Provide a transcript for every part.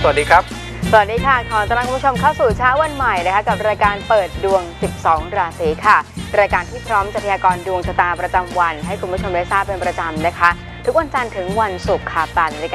สวัสดีครับสวัสดีค่ะขอต้อนรับคุณผู้ชมเข้าสู่เช้าวันใหม่นะคะกับรายการเปิดดวง12ราศีค่ะรายการที่พร้อมจะพยากรณ์ดวงชะตาประจำวันให้คุณผู้ชมได้ทราบเป็นประจำนะคะทุกวันจันทร์ถึงวันศุกร์ค่ะ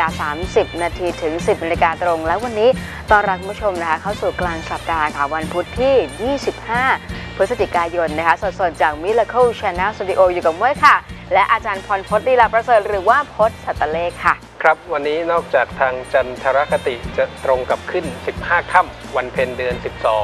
8:30 นาทีถึง 10 นาฬิกาตรงและวันนี้ต้อนรับคุณผู้ชมนะคะเข้าสู่กลางสัปดาห์ค่ะวันพุธที่25 พฤศจิกายนนะคะสดๆจาก Miracle Channel Studio อยู่กับเมื่อค่ะและอาจารย์พรพจน์ลีลาประเสริฐหรือว่าพจน์สัตเลขค่ะครับวันนี้นอกจากทางจันทรคติจะตรงกับขึ้น15ค่ำวันเพ็ญเดือน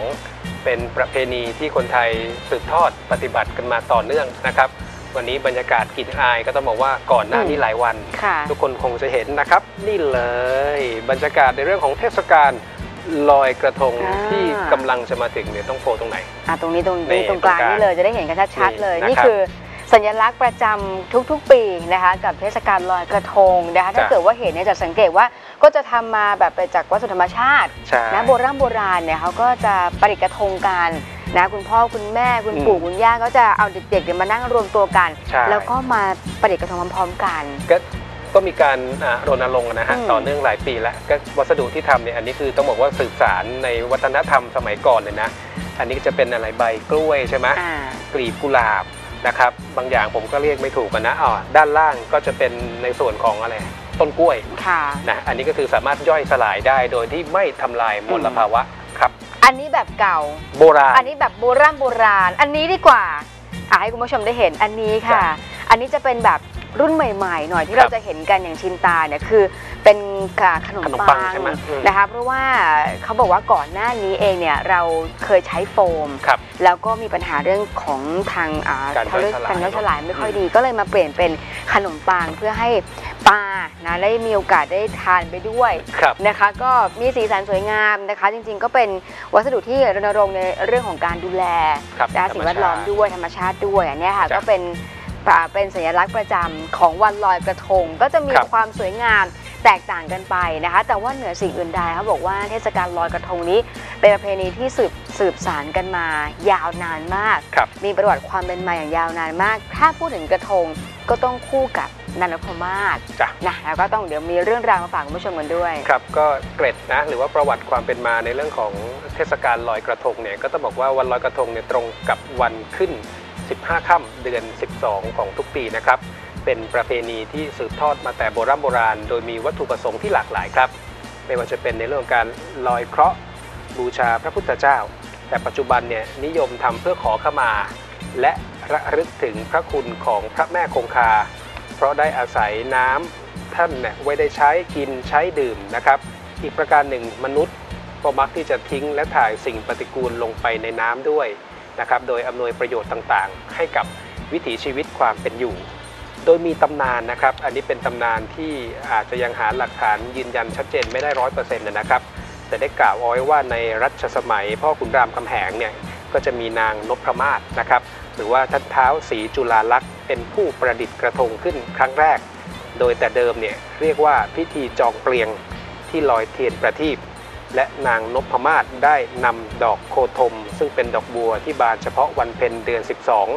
12เป็นประเพณีที่คนไทยสืบทอดปฏิบัติกันมาต่อเนื่องนะครับวันนี้บรรยากาศกลิ่นอายก็ต้องบอกว่าก่อนหน้านี้หลายวันทุกคนคงจะเห็นนะครับนี่เลยบรรยากาศในเรื่องของเทศกาลลอยกระทงที่กำลังจะมาถึงเนี่ยต้องโฟตรงไหนตรงนี้ตรงกลางนี่เลยจะได้เห็นกันชัดๆเลยนี่คือสัญลักษณ์ประจำทุกๆปีนะคะกับเทศกาลลอยกระทงนะคะถ้าเกิดว่าเห็นเนี่ยจะสังเกตว่าก็จะทำมาแบบไปจากวัสดุธรรมชาตินะโบราณเนี่ยเขาก็จะประดิษฐ์กระทงกันนะคุณพ่อคุณแม่คุณปู่คุณย่าก็จะเอาเด็กๆมานั่งรวมตัวกันแล้วก็มาประดิษฐ์กระทงพร้อมๆกันก็มีการรณรงค์นะฮะต่อเนื่องหลายปีแล้วก็วัสดุที่ทำเนี่ยอันนี้คือต้องบอกว่าสื่อสารในวัฒนธรรมสมัยก่อนเลยนะอันนี้จะเป็นอะไรใบกล้วยใช่ไหมกลีบกุหลาบนะครับบางอย่างผมก็เรียกไม่ถูกนะด้านล่างก็จะเป็นในส่วนของอะไรต้นกล้วยนะอันนี้ก็คือสามารถย่อยสลายได้โดยที่ไม่ทำลายมลภาวะครับอันนี้แบบเก่าโบราณอันนี้แบบโบราณอันนี้ดีกว่าให้คุณผู้ชมได้เห็นอันนี้ค่ะอันนี้จะเป็นแบบรุ่นใหม่ๆหน่อยที่เราจะเห็นกันอย่างชินตาเนี่ยคือเป็นขนมปังนะคะเพราะว่าเขาบอกว่าก่อนหน้านี้เองเนี่ยเราเคยใช้โฟมแล้วก็มีปัญหาเรื่องของทางการย่อยสลายไม่ค่อยดีก็เลยมาเปลี่ยนเป็นขนมปังเพื่อให้ปลานะได้มีโอกาสได้ทานไปด้วยนะคะก็มีสีสันสวยงามนะคะจริงๆก็เป็นวัสดุที่รณรงค์ในเรื่องของการดูแลสิ่งแวดล้อมด้วยธรรมชาติด้วยอันนี้ค่ะก็เป็นสัญลักษณ์ประจำของวันลอยกระทงก็จะมีความสวยงามแตกต่างกันไปนะคะแต่ว่าเหนือสิ่งอื่นใดเขาบอกว่าเทศกาลลอยกระทงนี้เป็นประเพณีที่สืบสานกันมายาวนานมากมีประวัติความเป็นมาอย่างยาวนานมากถ้าพูดถึงกระทงก็ต้องคู่กับนันทมาศนะแล้วก็ต้องเดี๋ยวมีเรื่องราวมาฝากคุณผู้ชมกันด้วยครับก็เกร็ดนะหรือว่าประวัติความเป็นมาในเรื่องของเทศกาลลอยกระทงเนี่ยก็ต้องบอกว่าวันลอยกระทงเนี่ยตรงกับวันขึ้น15ค่ำเดือน12ของทุกปีนะครับเป็นประเพณีที่สืบทอดมาแต่โบราณโดยมีวัตถุประสงค์ที่หลากหลายครับไม่ว่าจะเป็นในเรื่องการลอยเคราะห์บูชาพระพุทธเจ้าแต่ปัจจุบันเนี่ยนิยมทำเพื่อขอขมาและระลึกถึงพระคุณของพระแม่คงคาเพราะได้อาศัยน้ำท่านเนี่ยไว้ได้ใช้กินใช้ดื่มนะครับอีกประการหนึ่งมนุษย์ก็มักที่จะทิ้งและถ่ายสิ่งปฏิกูลลงไปในน้ำด้วยนะครับโดยอำนวยประโยชน์ต่างๆให้กับวิถีชีวิตความเป็นอยู่โดยมีตำนานนะครับอันนี้เป็นตำนานที่อาจจะยังหาหลักฐานยืนยันชัดเจนไม่ได้ 100% นะครับแต่ได้กล่าวเอาไว้ว่าในรัชสมัยพ่อขุนรามคำแหงเนี่ยก็จะมีนางนพมาศนะครับหรือว่าท่านท้าวศรีจุฬาลักษณ์เป็นผู้ประดิษฐ์กระทงขึ้นครั้งแรกโดยแต่เดิมเนี่ยเรียกว่าพิธีจองเปลียงที่ลอยเทียนประทีปและนางนพมาศได้นำดอกโคธมซึ่งเป็นดอกบัวที่บานเฉพาะวันเพ็ญเดือน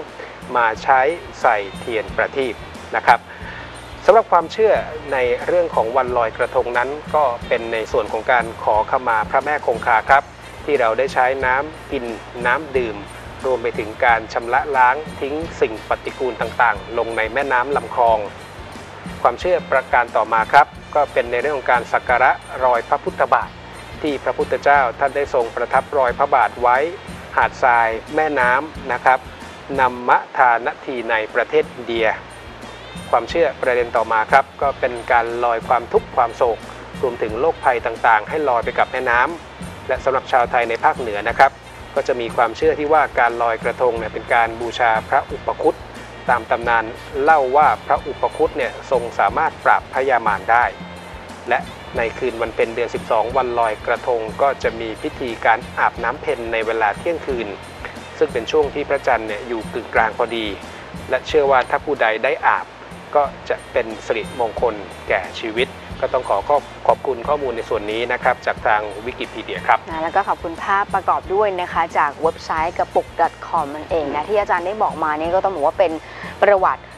12มาใช้ใส่เทียนประทีปนะครับสำหรับความเชื่อในเรื่องของวันลอยกระทงนั้นก็เป็นในส่วนของการขอขมาพระแม่คงคาครับที่เราได้ใช้น้ำกินน้ำดื่มรวมไปถึงการชำระล้างทิ้งสิ่งปฏิกูลต่างๆลงในแม่น้ำลำคลองความเชื่อประการต่อมาครับก็เป็นในเรื่องของการสักการะรอยพระพุทธบาทที่พระพุทธเจ้าท่านได้ทรงประทับรอยพระบาทไว้หาดทรายแม่น้ำนะครับนัมมะทานทีในประเทศอินเดียความเชื่อประเด็นต่อมาครับก็เป็นการลอยความทุกข์ความโศกรวมถึงโรคภัยต่างๆให้ลอยไปกับแม่น้ำและสำหรับชาวไทยในภาคเหนือนะครับก็จะมีความเชื่อที่ว่าการลอยกระทงเนี่ยเป็นการบูชาพระอุปคุตตามตำนานเล่าว่าพระอุปคุตเนี่ยทรงสามารถปราบพยามารได้และในคืนวันเพ็ญเดือน12วันลอยกระทงก็จะมีพิธีการอาบน้ำเพ็ญในเวลาเที่ยงคืนซึ่งเป็นช่วงที่พระจันทร์เนี่ยอยู่กึ่งกลางพอดีและเชื่อว่าถ้าผู้ใดได้อาบก็จะเป็นสิริมงคลแก่ชีวิตก็ต้องขอบคุณข้อมูลในส่วนนี้นะครับจากทางวิกิพีเดียครับแล้วก็ขอบคุณภาพประกอบด้วยนะคะจากเว็บไซต์กระปุก .com นั่นเองนะที่อาจารย์ได้บอกมานี่ก็ต้องบอกว่าเป็นประวัติ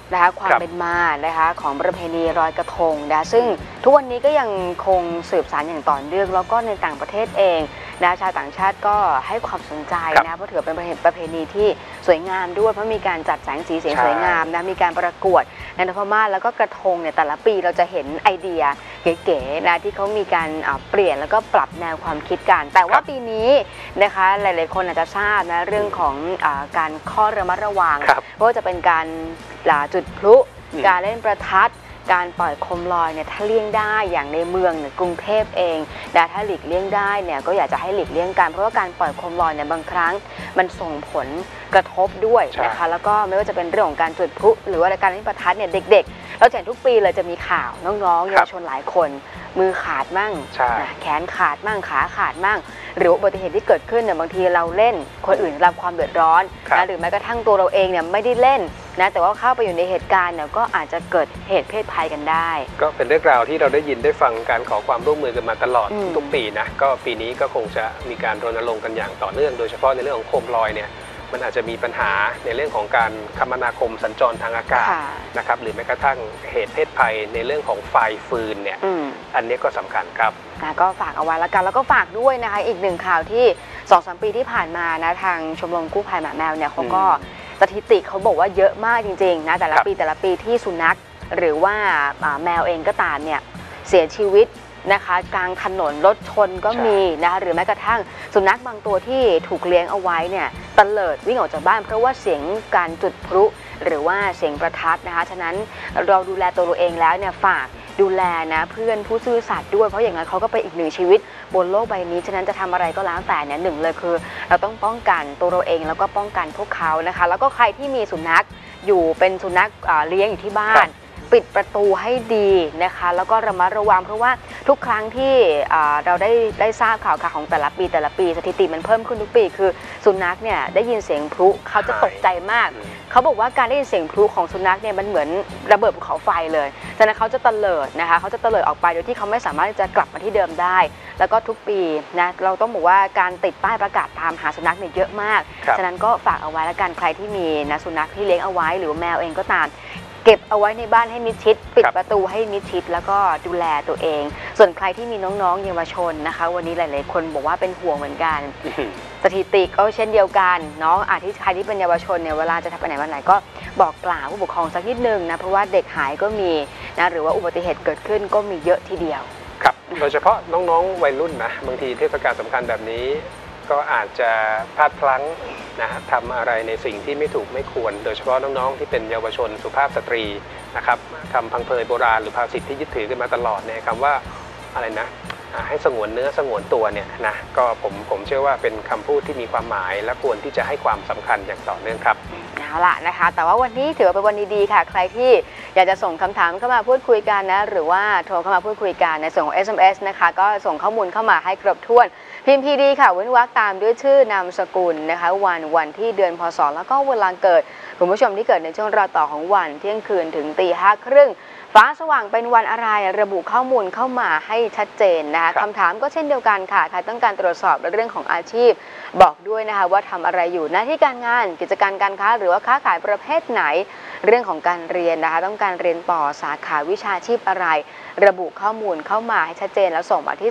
นะคะความเป็นมานะคะของประเพณีลอยกระทงนะซึ่งทุกวันนี้ก็ยังคงสืบสานอย่างต่อเนื่องแล้วก็ในต่างประเทศเองนะชาวต่างชาติก็ให้ความสนใจนะเพราะถือเป็นประเพณีที่สวยงามด้วยเพราะมีการจัดแสงสีเสียงสวยงามนะมีการประกวดในนพมาศแล้วก็กระทงเนี่ยแต่ละปีเราจะเห็นไอเดียเก๋ๆนะที่เขามีการเปลี่ยนแล้วก็ปรับแนวความคิดกันแต่ว่าปีนี้นะคะหลายๆคนอาจจะทราบนะเรื่องของการข้อระมัดระวังว่าจะเป็นการจุดพลุการเล่นประทัดการปล่อยโคมลอยเนี่ยถ้าเลี่ยงได้อย่างในเมืองเนี่ยกรุงเทพเองแต่ถ้าหลีกเลี่ยงได้เนี่ยก็อยากจะให้หลีกเลี่ยงกันเพราะว่าการปล่อยโคมลอยเนี่ยบางครั้งมันส่งผลกระทบด้วยนะคะแล้วก็ไม่ว่าจะเป็นเรื่องของการจุดพลุหรือว่าการเล่นประทัดเนี่ยเด็กๆเราเห็นทุกปีเลยจะมีข่าวน้องๆเยาวชนหลายคนมือขาดมั่งแขนขาดมั่งขาขาดมั่งหรืออุบัติเหตุที่เกิดขึ้นเนี่ยบางทีเราเล่นคนอื่นรับความเดือดร้อนนะหรือแม้กระทั่งตัวเราเองเนี่ยไม่ได้เล่นนะแต่ว่าเข้าไปอยู่ในเหตุการณ์เนี่ยก็อาจจะเกิดเหตุเพศภัยกันได้ก็เป็นเรื่องราวที่เราได้ยินได้ฟังการขอความร่วมมือกันมาตลอดทุกปีนะก็ปีนี้ก็คงจะมีการรณรงค์กันอย่างต่อเนื่องโดยเฉพาะในเรื่องของโคมลอยเนี่ยมันอาจจะมีปัญหาในเรื่องของการคมนาคมสัญจรทางอากาศนะครับหรือแม้กระทั่งเหตุเพศภัยในเรื่องของไฟฟืนเนี่ยอันนี้ก็สำคัญครับก็ฝากเอาไว้แล้วกันแล้วก็ฝากด้วยนะคะอีกหนึ่งข่าวที่ 2-3 ปีที่ผ่านมานะทางชมรมกู้ภัยหมาแมวเนี่ยเขาก็สถิติเขาบอกว่าเยอะมากจริงๆนะแต่ละปีที่สุนัขหรือว่าแมวเองก็ตามเนี่ยเสียชีวิตนะคะกลางถนนรถชนก็มีนะคะหรือแม้กระทั่งสุนัขบางตัวที่ถูกเลี้ยงเอาไว้เนี่ยตะเลิดวิ่งออกจากบ้านเพราะว่าเสียงการจุดพลุหรือว่าเสียงประทัดนะคะฉะนั้นเราดูแลตัวเราเองแล้วเนี่ยฝากดูแลนะเพื่อนผู้ซื่อสัตย์ด้วยเพราะอย่างนั้นเขาก็เป็นอีกหนึ่งชีวิตบนโลกใบนี้ฉะนั้นจะทำอะไรก็แล้วแต่เนี่ยหนึ่งเลยคือเราต้องป้องกันตัวเราเองแล้วก็ป้องกันพวกเขานะคะแล้วก็ใครที่มีสุนัขอยู่เป็นสุนัขเลี้ยงอยู่ที่บ้านปิดประตูให้ดีนะคะแล้วก็ระมัดระวังเพราะว่าทุกครั้งที่เราได้ทราบข่าวของแต่ละปีสถิติมันเพิ่มขึ้นทุกปีคือสุนัขเนี่ยได้ยินเสียงพลุเขาจะตกใจมากเขาบอกว่าการได้ยินเสียงพลุของสุนัขเนี่ยมันเหมือนระเบิดภูเขาไฟเลยฉะนั้นเขาจะตะเลิดนะคะเขาจะตะเลิดออกไปโดยที่เขาไม่สามารถจะกลับมาที่เดิมได้แล้วก็ทุกปีนะเราต้องบอกว่าการติดป้ายประกาศตามหาสุนัขเนี่ยเยอะมากฉะนั้นก็ฝากเอาไว้แล้วกันใครที่มีนะสุนัขที่เลี้ยงเอาไว้หรือแมวเองก็ตามเก็บเอาไว้ในบ้านให้มิดชิดปิดประตูให้มิดชิดแล้วก็ดูแลตัวเองส่วนใครที่มีน้องๆเยาวชนนะคะวันนี้หลายๆคนบอกว่าเป็นห่วงเหมือนกันสถิติก็เช่นเดียวกันน้องที่ใครที่เป็นเยาวชนเนี่ยเวลาจะทำไปไหนวันไหนก็บอกกล่าวผู้ปกครองสักนิดนึงนะเพราะว่าเด็กหายก็มีนะหรือว่าอุบัติเหตุเกิดขึ้นก็มีเยอะทีเดียวครับโดยเฉพาะน้องๆวัยรุ่นนะบางทีเทศกาลสำคัญแบบนี้ก็อาจจะพลาดพลั้งนะทำอะไรในสิ่งที่ไม่ถูกไม่ควรโดยเฉพาะน้องๆที่เป็นเยาวชนสุภาพสตรีนะครับคำพังเพยโบราณหรือภาษิตที่ยึดถือกันมาตลอดเนี่ยคำว่าอะไรนะให้สงวนเนื้อสงวนตัวเนี่ยนะก็ผมเชื่อว่าเป็นคำพูดที่มีความหมายและควรที่จะให้ความสำคัญอย่างต่อเนื่องครับเอาล่ะนะคะแต่ว่าวันนี้ถือว่าเป็นวันดีๆค่ะใครที่อยากจะส่งคำถามเข้ามาพูดคุยกันนะหรือว่าโทรเข้ามาพูดคุยกันในส่วนของ SMS นะคะก็ส่งข้อมูลเข้ามาให้ครบถ้วนพิมพ์ PD ค่ะเว้นวรรคตามด้วยชื่อนามสกุลนะคะวันที่เดือนพศแล้วก็เวลาเกิดคุณผู้ชมที่เกิดในช่วงรอต่อของวันเที่ยงคืนถึง 5:30 น.ฟ้าสว่างเป็นวันอะไรระบุข้อมูลเข้ามาให้ชัดเจนนะคะคำถามก็เช่นเดียวกันค่ะใครต้องการตรวจสอบเรื่องของอาชีพบอกด้วยนะคะว่าทำอะไรอยู่หน้าที่การงานกิจการการค้าหรือว่าค้าขายประเภทไหนเรื่องของการเรียนนะคะต้องการเรียนต่อสาขาวิชาชีพอะไรระบุข้อมูลเข้ามาให้ชัดเจนแล้วส่งมาที่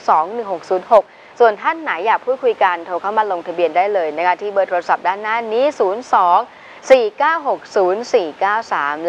422-1606ส่วนท่านไหนอยากพูดคุยกันโทรเข้ามาลงทะเบียนได้เลยนะคะที่เบอร์โทรศัพท์ด้านหน้านี้ 02-496-0493 และ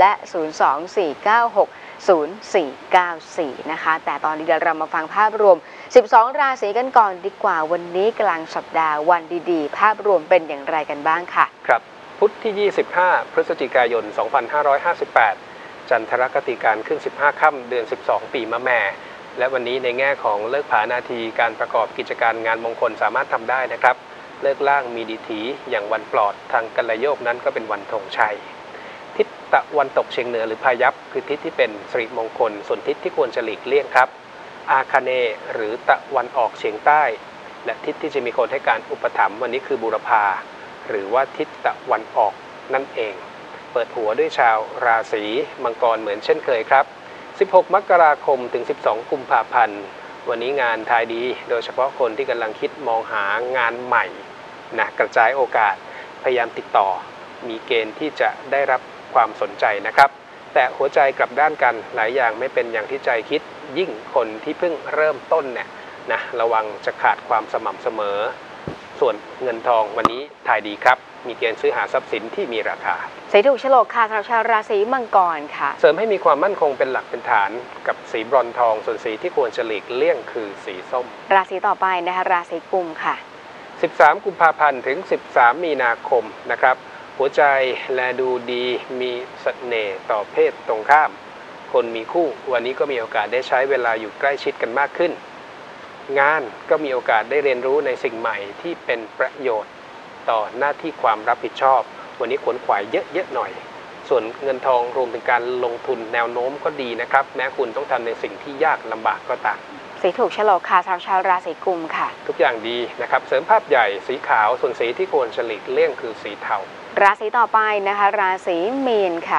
02-496-0494 นะคะแต่ตอนนี้เดี๋ยวเรามาฟังภาพรวม12ราศีกันก่อนดีกว่าวันนี้กลางสัปดาห์วันดีๆภาพรวมเป็นอย่างไรกันบ้างค่ะครับพุธที่25พฤศจิกายน2558จันทรคติการขึ้น15ค่ำเดือน12ปีมะแม่และวันนี้ในแง่ของเลิกผานาทีการประกอบกิจการงานมงคลสามารถทำได้นะครับเลิกล่างมีดีถีอย่างวันปลอดทางกัลโยกนั้นก็เป็นวันธงชัยทิศตะวันตกเฉียงเหนือหรือพายัพคือทิศที่เป็นสิริมงคลส่วนทิศที่ควรจะหลีกเลี่ยงครับอาคเนย์หรือตะวันออกเฉียงใต้และทิศที่จะมีคนให้การอุปถัมภ์วันนี้คือบูรพาหรือว่าทิศตะวันออกนั่นเองเปิดหัวด้วยชาวราศีมังกรเหมือนเช่นเคยครับ16 มกราคมถึง 12 กุมภาพันธ์วันนี้งานทายดีโดยเฉพาะคนที่กำลังคิดมองหางานใหม่นะกระจายโอกาสพยายามติดต่อมีเกณฑ์ที่จะได้รับความสนใจนะครับแต่หัวใจกลับด้านกันหลายอย่างไม่เป็นอย่างที่ใจคิดยิ่งคนที่เพิ่งเริ่มต้นเนี่ยนะระวังจะขาดความสม่ำเสมอส่วนเงินทองวันนี้ถ่ายดีครับมีเกณฑ์ซื้อหาทรัพย์สินที่มีราคาสีถูกโฉลกค่ะสำหรับชาวราศีมังกรค่ะเสริมให้มีความมั่นคงเป็นหลักเป็นฐานกับสีบรอนซ์ทองส่วนสีที่ควรจะหลีกเลี่ยงคือสีส้มราศีต่อไปนะคะราศีกุมค่ะ 13 กุมภาพันธ์ถึง13 มีนาคมนะครับหัวใจแลดูดีมีเสน่ห์ต่อเพศตรงข้ามคนมีคู่วันนี้ก็มีโอกาสได้ใช้เวลาอยู่ใกล้ชิดกันมากขึ้นงานก็มีโอกาสได้เรียนรู้ในสิ่งใหม่ที่เป็นประโยชน์ต่อหน้าที่ความรับผิดชอบวันนี้ขวนขวายเยอะๆหน่อยส่วนเงินทองรวมถึงการลงทุนแนวโน้มก็ดีนะครับแม้คุณต้องทำในสิ่งที่ยากลำบากก็ตามสีถูกโฉลกค่ะสำหรับชาวราศีกุมค่ะทุกอย่างดีนะครับเสริมภาพใหญ่สีขาวส่วนสีที่ควรหลีกเลี่ยงคือสีเทาราศีต่อไปนะคะราศีมีนค่ะ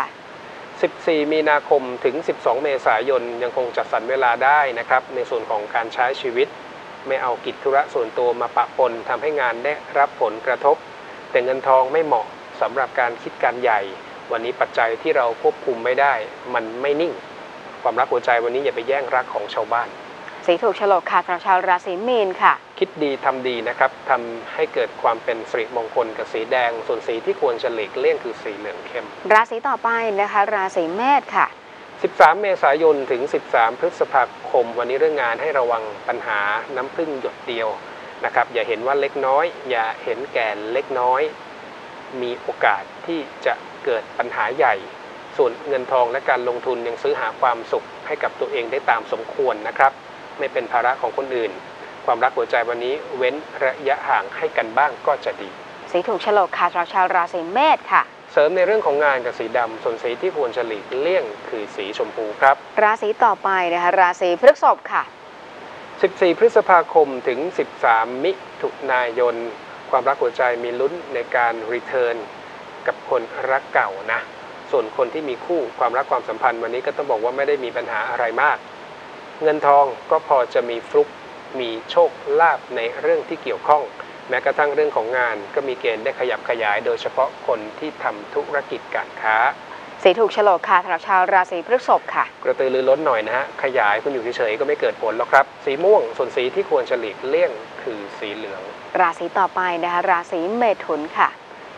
14 มีนาคมถึง12 เมษายนยังคงจัดสรรเวลาได้นะครับในส่วนของการใช้ชีวิตไม่เอากิจธุระส่วนตัวมาปะปนทำให้งานได้รับผลกระทบแต่เงินทองไม่เหมาะสำหรับการคิดการใหญ่วันนี้ปัจจัยที่เราควบคุมไม่ได้มันไม่นิ่งความรักหัวใจวันนี้อย่าไปแย่งรักของชาวบ้านสีถูกโฉลกค่ะสำหรับชาวราศีมีนค่ะคิดดีทำดีนะครับทำให้เกิดความเป็นสิริมงคลกับสีแดงส่วนสีที่ควรหลีกเลี่ยงคือสีเหลืองเข้มราศีต่อไปนะคะราศีเมษค่ะ 13 เมษายนถึง13 พฤษภาคมวันนี้เรื่องงานให้ระวังปัญหาน้ำพึ่งหยดเดียวนะครับอย่าเห็นว่าเล็กน้อยอย่าเห็นแก่เล็กน้อยมีโอกาสที่จะเกิดปัญหาใหญ่ส่วนเงินทองและการลงทุนยังซื้อหาความสุขให้กับตัวเองได้ตามสมควรนะครับไม่เป็นภาระของคนอื่นความรักหัวใจวันนี้เว้นระยะห่างให้กันบ้างก็จะดีสีถูกโฉลกค่ะสำหรับชาวราศีเมษค่ะเสริมในเรื่องของงานกับสีดำส่วนสีที่ควรหลีกเลี่ยงคือสีชมพูครับราศีต่อไปนะคะราศีพฤษภค่ะ 14 พฤษภาคมถึง13 มิถุนายนความรักหัวใจมีลุ้นในการรีเทิร์นกับคนรักเก่านะส่วนคนที่มีคู่ความรักความสัมพันธ์วันนี้ก็ต้องบอกว่าไม่ได้มีปัญหาอะไรมากเงินทองก็พอจะมีฟลุกมีโชคลาภในเรื่องที่เกี่ยวข้องแม้กระทั่งเรื่องของงานก็มีเกณฑ์ได้ขยับขยายโดยเฉพาะคนที่ทำธุรกิจการค้าสีถูกโฉลกค่ะสำหรับชาวราศีพฤษภค่ะกระตือรือร้นหน่อยนะฮะขยายคุณอยู่เฉยๆก็ไม่เกิดผลหรอกครับสีม่วงส่วนสีที่ควรหลีกเลี่ยงคือสีเหลืองราศีต่อไปนะคะราศีเมถุนค่ะ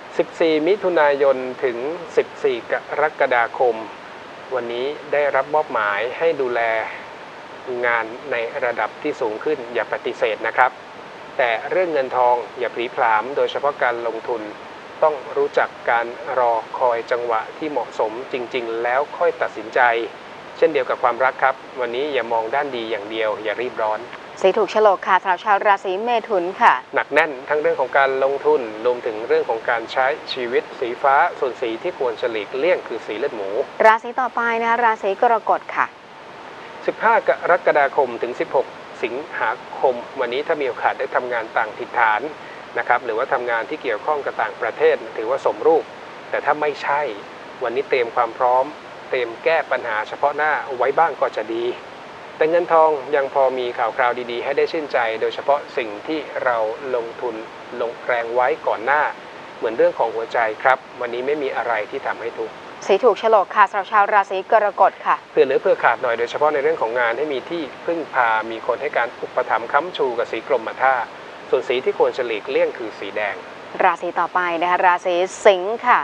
14 มิถุนายนถึง14 กรกฎาคมวันนี้ได้รับมอบหมายให้ดูแลงานในระดับที่สูงขึ้นอย่าปฏิเสธนะครับแต่เรื่องเงินทองอย่าพลีผลามโดยเฉพาะการลงทุนต้องรู้จักการรอคอยจังหวะที่เหมาะสมจริงๆแล้วค่อยตัดสินใจเช่นเดียวกับความรักครับวันนี้อย่ามองด้านดีอย่างเดียวอย่ารีบร้อนสีถูกโฉลกค่ะสำหรับชาวราศีเมถุนค่ะหนักแน่นทั้งเรื่องของการลงทุนรวมถึงเรื่องของการใช้ชีวิตสีฟ้าส่วนสีที่ควรหลีกเลี่ยงคือสีเลือดหมูราศีต่อไปนะคะราศีกรกฎค่ะ 15 กรกฎาคมถึง16 สิงหาคมวันนี้ถ้ามีโอกาสได้ทำงานต่างถิ่นฐานนะครับหรือว่าทำงานที่เกี่ยวข้องกับต่างประเทศถือว่าสมรูปแต่ถ้าไม่ใช่วันนี้เตรียมความพร้อมเตรียมแก้ปัญหาเฉพาะหน้าไว้บ้างก็จะดีแต่เงินทองยังพอมีข่าวคราวดีๆให้ได้ชื่นใจโดยเฉพาะสิ่งที่เราลงทุนลงแรงไว้ก่อนหน้าเหมือนเรื่องของหัวใจครับวันนี้ไม่มีอะไรที่ทำให้ทุกข์สีถูกโฉลกค่ะสำหรับชาวราศีกรกฎค่ะเผื่อเหลือเผื่อขาดหน่อยโดยเฉพาะในเรื่องของงานให้มีที่พึ่งพามีคนให้การอุปถัมภ์ค้ำชูกับสีกรมท่าส่วนสีที่ควรหลีกเลี่ยงคือสีแดงราศีต่อไปนะคะราศีสิงค์ค่ะ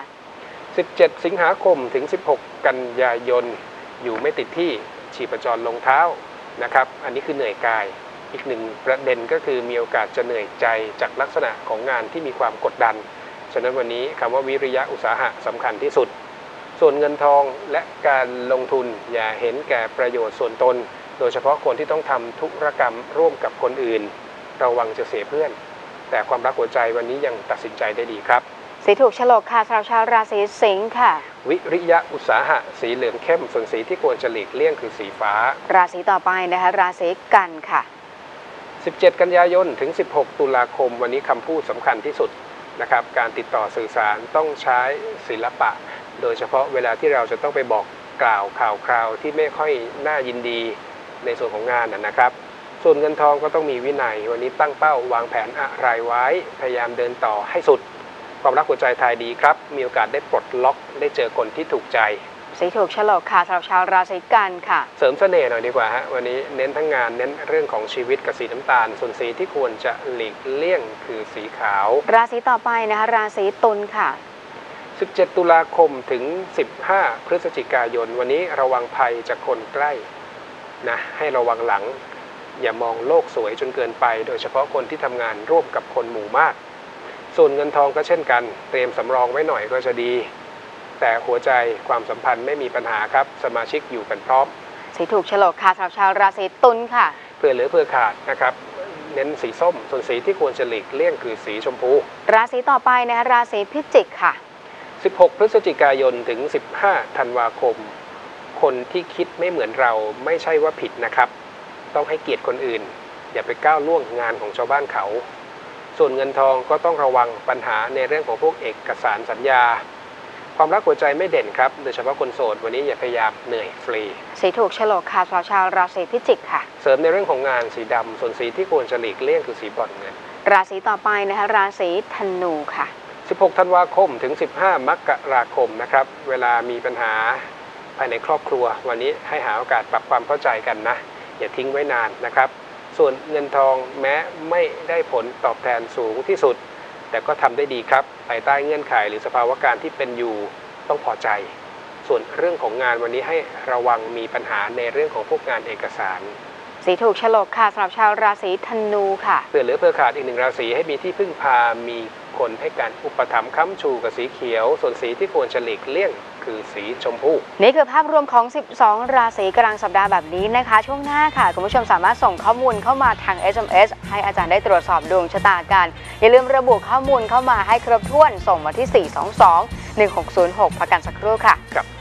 17 สิงหาคมถึง16 กันยายนอยู่ไม่ติดที่ชีพจรลงเท้านะครับอันนี้คือเหนื่อยกายอีกหนึ่งประเด็นก็คือมีโอกาสจะเหนื่อยใจจากลักษณะของงานที่มีความกดดันฉะนั้นวันนี้คำว่าวิริยะอุตสาหะสำคัญที่สุดส่วนเงินทองและการลงทุนอย่าเห็นแก่ประโยชน์ส่วนตนโดยเฉพาะคนที่ต้องทำธุรกรรมร่วมกับคนอื่นระวังจะเสียเพื่อนแต่ความรักหัวใจวันนี้ยังตัดสินใจได้ดีครับสีถูกโฉลกค่ะชาวราศีสิงค์ค่ะวิริยะอุตสาหะสีเหลืองเข้มส่วนสีที่ควรหลีกเลี่ยงคือสีฟ้าราศีต่อไปนะคะราศีกันค่ะ 17 กันยายนถึง16 ตุลาคมวันนี้คำพูดสำคัญที่สุดนะครับการติดต่อสื่อสารต้องใช้ศิลปะโดยเฉพาะเวลาที่เราจะต้องไปบอกกล่าวข่าวคราวที่ไม่ค่อยน่ายินดีในส่วนของงานนะครับส่วนเงินทองก็ต้องมีวินัยวันนี้ตั้งเป้าวางแผนอะไรไว้พยายามเดินต่อให้สุดความรักหัวใจทายดีครับมีโอกาสได้ปลดล็อกได้เจอคนที่ถูกใจสีถูกโฉลกค่ะสำหรับชาวราศีกันค่ะเสริมเสน่ห์หน่อยดีกว่าฮะวันนี้เน้นทั้งงานเน้นเรื่องของชีวิตกับสีน้ำตาลส่วนสีที่ควรจะหลีกเลี่ยงคือสีขาวราศีต่อไปนะคะราศีตุลค่ะ 17 ตุลาคมถึง 15 พฤศจิกายนวันนี้ระวังภัยจากคนใกล้นะให้ระวังหลังอย่ามองโลกสวยจนเกินไปโดยเฉพาะคนที่ทำงานร่วมกับคนหมู่มากส่วนเงินทองก็เช่นกันเตรียมสำรองไว้หน่อยก็จะดีแต่หัวใจความสัมพันธ์ไม่มีปัญหาครับสมาชิกอยู่กันพร้อมสีถูกโฉลกค่ะสำหรับชาวราศีตุลค่ะเผื่อเหลือเผื่อขาดนะครับเน้นสีส้มส่วนสีที่ควรจะหลีกเลี่ยงคือสีชมพูราศีต่อไปนะคะราศีพิจิกค่ะ 16 พฤศจิกายนถึง 15 ธันวาคมคนที่คิดไม่เหมือนเราไม่ใช่ว่าผิดนะครับต้องให้เกียรติคนอื่นอย่าไปก้าวล่วงงานของชาวบ้านเขาส่วนเงินทองก็ต้องระวังปัญหาในเรื่องของพวกเอกสารสัญญาความรักหัวใจไม่เด่นครับโดยเฉพาะคนโสดวันนี้อย่าพยายามเหนื่อยฟรีสีถูกโฉลกค่ะชาวราศีพิจิกค่ะเสริมในเรื่องของงานสีดำส่วนสีที่ควรจะหลีกเลี่ยงคือสีบรอนซ์เงินราศีต่อไปนะคะราศีธนูค่ะ 16 ธันวาคมถึง 15 มกราคมนะครับเวลามีปัญหาภายในครอบครัววันนี้ให้หาโอกาสปรับความเข้าใจกันนะอย่าทิ้งไว้นานนะครับส่วนเงินทองแม้ไม่ได้ผลตอบแทนสูงที่สุดแต่ก็ทำได้ดีครับภายใต้เงื่อนไขหรือสภาวะการที่เป็นอยู่ต้องพอใจส่วนเรื่องของงานวันนี้ให้ระวังมีปัญหาในเรื่องของพวกงานเอกสารสีถูกโฉลกค่ะสำหรับชาวราศีธนูค่ะเผื่อเหลือเผื่อขาดอีกหนึ่งราศีให้มีที่พึ่งพามีคนให้การอุปถัมภ์ค้ำชูกับสีเขียวส่วนสีที่ควรจะหลีกเลี่ยงคือสีชมพูนี่คือภาพรวมของ12ราศีกลางสัปดาห์แบบนี้นะคะช่วงหน้าค่ะคุณผู้ชมสามารถส่งข้อมูลเข้ามาทาง SMS ให้อาจารย์ได้ตรวจสอบดวงชะตากันอย่าลืมระบุข้อมูลเข้ามาให้ครบถ้วนส่งมาที่422 1606พักกันสักครู่ค่ะครับ